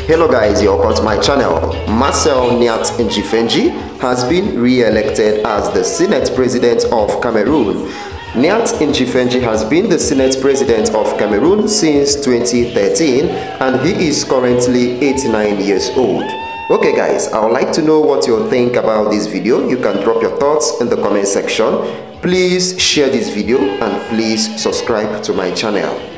Hello guys, you're welcome to my channel. Marcel Niat Njifenji has been re-elected as the Senate President of Cameroon. Niat Njifenji has been the Senate President of Cameroon since 2013 and he is currently 89 years old. Okay guys, I would like to know what you think about this video. You can drop your thoughts in the comment section. Please share this video and please subscribe to my channel.